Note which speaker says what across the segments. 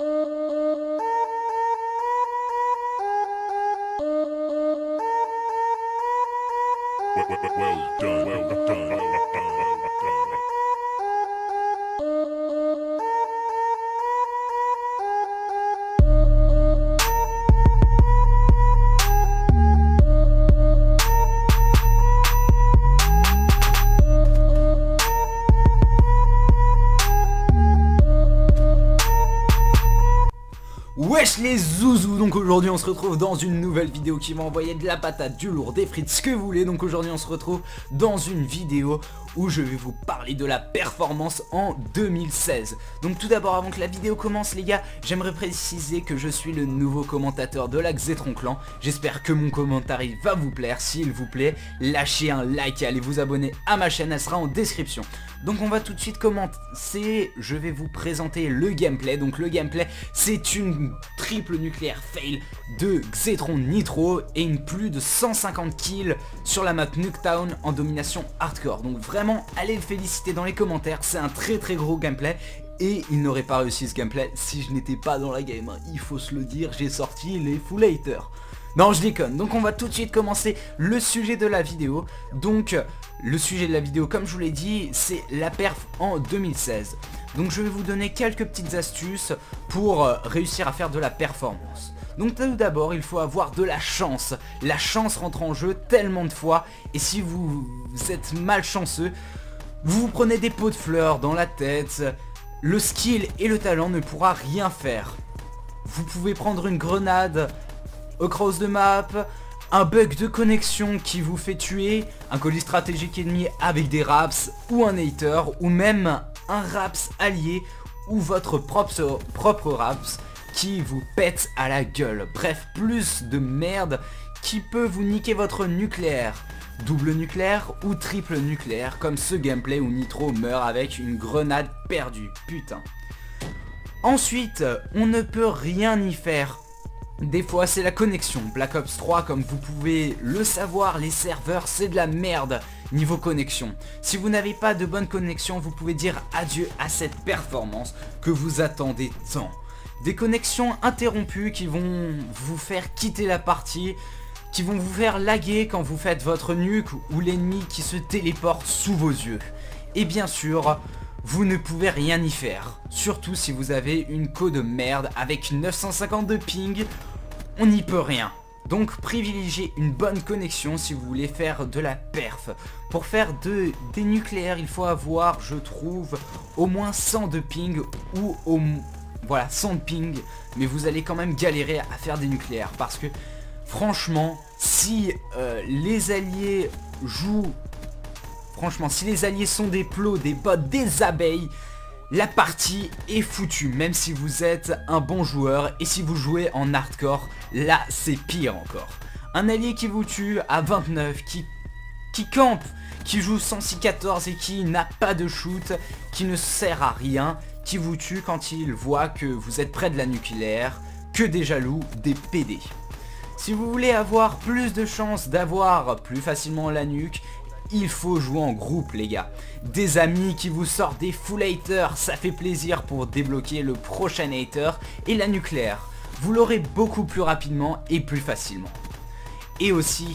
Speaker 1: Well done, well done, well done.
Speaker 2: Wesh les zouzous, donc aujourd'hui on se retrouve dans une nouvelle vidéo qui va envoyer de la patate, du lourd, des frites, ce que vous voulez. Donc aujourd'hui on se retrouve dans une vidéo où je vais vous parler de la performance en 2016. Donc tout d'abord, avant que la vidéo commence les gars, j'aimerais préciser que je suis le nouveau commentateur de la Xetron Clan. J'espère que mon commentaire va vous plaire. S'il vous plaît, lâchez un like et allez vous abonner à ma chaîne, elle sera en description. Donc on va tout de suite commencer, je vais vous présenter le gameplay. Donc le gameplay, c'est une triple nucléaire fail de Xetron Nitro et une plus de 150 kills sur la map Nuketown en domination hardcore. Donc vraiment, allez le féliciter dans les commentaires, c'est un très gros gameplay. Et il n'aurait pas réussi ce gameplay si je n'étais pas dans la game, hein. Il faut se le dire, j'ai sorti les full haters. Non, je déconne. Donc on va tout de suite commencer le sujet de la vidéo. Donc le sujet de la vidéo, comme je vous l'ai dit, c'est la perf en 2016. Donc je vais vous donner quelques petites astuces pour réussir à faire de la performance. Donc tout d'abord, il faut avoir de la chance. La chance rentre en jeu tellement de fois. Et si vous êtes malchanceux, vous prenez des pots de fleurs dans la tête. Le skill et le talent ne pourra rien faire. Vous pouvez prendre une grenade across the map, un bug de connexion qui vous fait tuer, un colis stratégique ennemi avec des raps ou un hater, ou même un raps allié ou votre propre raps qui vous pète à la gueule. Bref, plus de merde qui peut vous niquer votre nucléaire. Double nucléaire ou triple nucléaire, comme ce gameplay où Nitro meurt avec une grenade perdue. Putain. Ensuite, on ne peut rien y faire. Des fois c'est la connexion. Black Ops 3, comme vous pouvez le savoir, les serveurs c'est de la merde niveau connexion. Si vous n'avez pas de bonne connexion, vous pouvez dire adieu à cette performance que vous attendez tant. Des connexions interrompues qui vont vous faire quitter la partie, qui vont vous faire laguer quand vous faites votre nuke, ou l'ennemi qui se téléporte sous vos yeux. Et bien sûr, vous ne pouvez rien y faire. Surtout si vous avez une co de merde avec 952 ping, on n'y peut rien. Donc privilégiez une bonne connexion si vous voulez faire de la perf. Pour faire des nucléaires, il faut avoir, je trouve, au moins 100 de ping ou voilà, 100 de ping. Mais vous allez quand même galérer à faire des nucléaires parce que franchement, si les alliés jouent... Franchement, si les alliés sont des plots, des bots, des abeilles, la partie est foutue, même si vous êtes un bon joueur. Et si vous jouez en hardcore, là c'est pire encore. Un allié qui vous tue à 29, qui campe, qui joue 106-14 et qui n'a pas de shoot, qui ne sert à rien, qui vous tue quand il voit que vous êtes près de la nucléaire, que des jaloux, des PD. Si vous voulez avoir plus de chances d'avoir plus facilement la nuque, il faut jouer en groupe les gars. Des amis qui vous sortent des full haters, ça fait plaisir pour débloquer le prochain hater. Et la nucléaire, vous l'aurez beaucoup plus rapidement et plus facilement. Et aussi,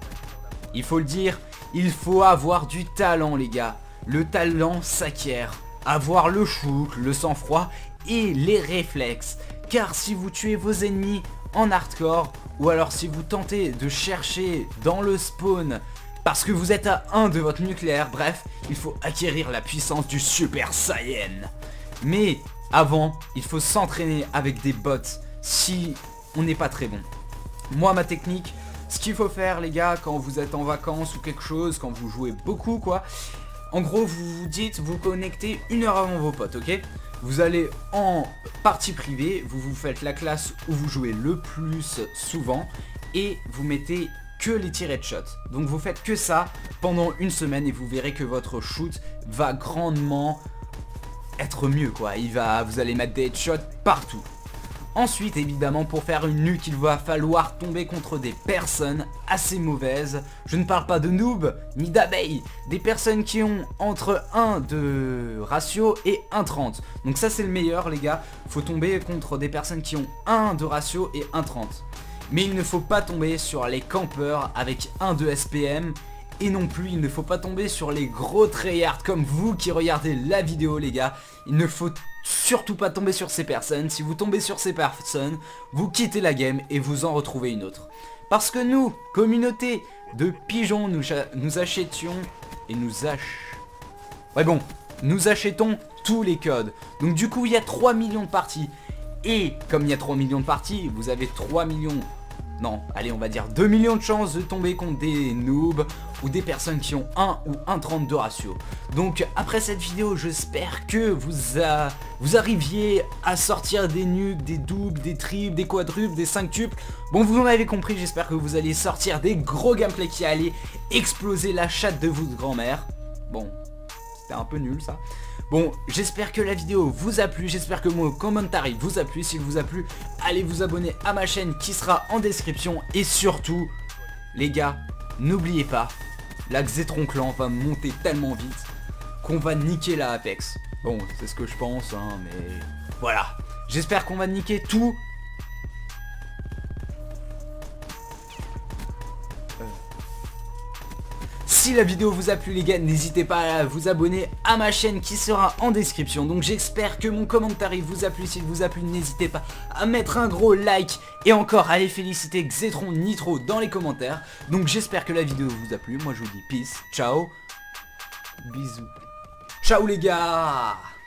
Speaker 2: il faut le dire, il faut avoir du talent les gars. Le talent s'acquiert. Avoir le shoot, le sang-froid et les réflexes. Car si vous tuez vos ennemis en hardcore, ou alors si vous tentez de chercher dans le spawn parce que vous êtes à 1 de votre nucléaire, bref, il faut acquérir la puissance du Super Saiyan. Mais avant, il faut s'entraîner avec des bots si on n'est pas très bon. Moi, ma technique, ce qu'il faut faire les gars, quand vous êtes en vacances ou quelque chose, quand vous jouez beaucoup quoi, en gros vous vous dites, vous connectez 1 heure avant vos potes, ok? Vous allez en partie privée, vous vous faites la classe où vous jouez le plus souvent et vous mettez que les tirs headshot. Donc vous faites que ça pendant une semaine et vous verrez que votre shoot va grandement être mieux quoi. Vous allez mettre des headshots partout. Ensuite, évidemment, pour faire une nuque, il va falloir tomber contre des personnes assez mauvaises. Je ne parle pas de noobs, ni d'abeilles. Des personnes qui ont entre 1 de ratio et 1,30. Donc ça, c'est le meilleur, les gars. Faut tomber contre des personnes qui ont 1 de ratio et 1,30. Mais il ne faut pas tomber sur les campeurs avec 1 de SPM. Et non plus, il ne faut pas tomber sur les gros tryhards comme vous qui regardez la vidéo, les gars. Il ne faut surtout pas tomber sur ces personnes. Si vous tombez sur ces personnes, vous quittez la game et vous en retrouvez une autre. Parce que nous, communauté de pigeons, nous achetons et nous achetons tous les codes. Donc du coup, il y a 3 millions de parties. Et comme il y a 3 millions de parties, vous avez 3 millions... Non, allez, on va dire 2 millions de chances de tomber contre des noobs ou des personnes qui ont 1 ou 1,30 de ratio. Donc après cette vidéo, j'espère que vous arriviez à sortir des nukes, des doubles, des triples, des quadruples, des quintuples. Bon, vous en avez compris, j'espère que vous allez sortir des gros gameplays qui allaient exploser la chatte de votre grand-mère. Bon, c'était un peu nul ça. Bon, j'espère que la vidéo vous a plu, j'espère que mon commentaire vous a plu. S'il vous a plu, allez vous abonner à ma chaîne qui sera en description. Et surtout, les gars, n'oubliez pas, la Xetron Clan va monter tellement vite qu'on va niquer la Apex. Bon, c'est ce que je pense, hein, mais voilà. J'espère qu'on va niquer tout. Si la vidéo vous a plu, les gars, n'hésitez pas à vous abonner à ma chaîne qui sera en description. Donc j'espère que mon commentaire vous a plu. S'il vous a plu, n'hésitez pas à mettre un gros like. Et encore, allez féliciter Xetron Nitro dans les commentaires. Donc j'espère que la vidéo vous a plu. Moi je vous dis peace, ciao, bisous. Ciao les gars.